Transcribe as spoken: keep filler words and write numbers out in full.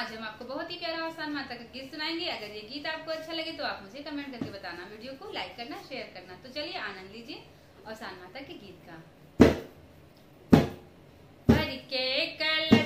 आज हम आपको बहुत ही प्यारा आसान माता का गीत सुनाएंगे। अगर ये गीत आपको अच्छा लगे तो आप मुझे कमेंट करके बताना, वीडियो को लाइक करना, शेयर करना। तो चलिए आनंद लीजिए आसान माता के गीत का। भर के कल